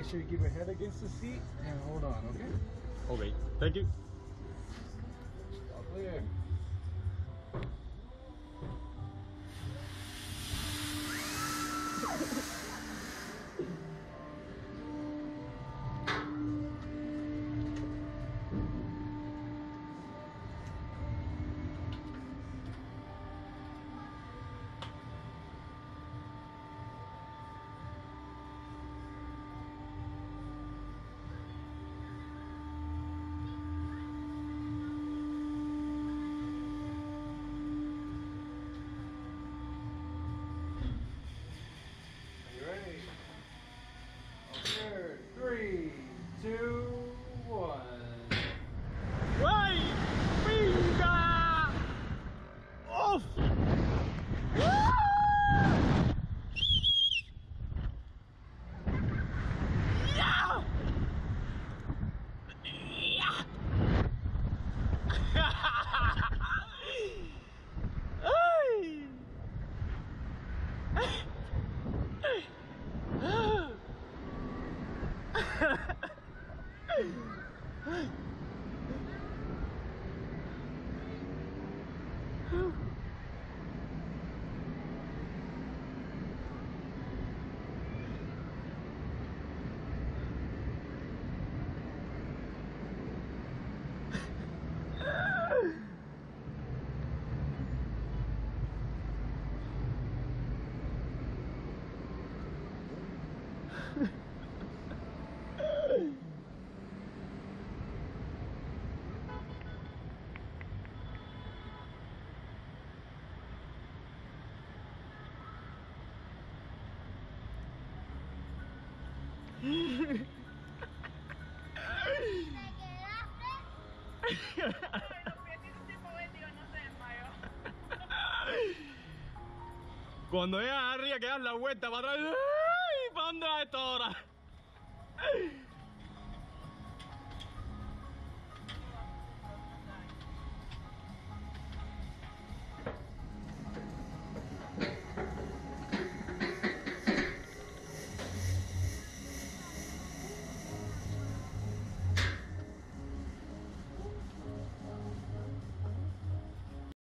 make sure you keep your head against the seat and hold on, okay? Okay, thank you. All clear. Ready? Okay, 3, 2, 1. Vai! Pinga! Off! Yeah! Yeah! Ay! Cuando llegas arriba que das la vuelta para atrás, ¡ay! ¿Para dónde va esto ahora?